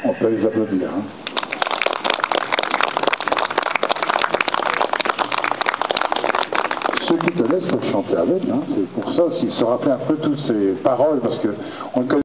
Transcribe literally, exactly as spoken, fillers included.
On peut les applaudir. Hein. Ceux qui connaissent peuvent chanter avec, hein. C'est pour ça aussi, se rappeler un peu toutes ces paroles, parce qu'on ne connaît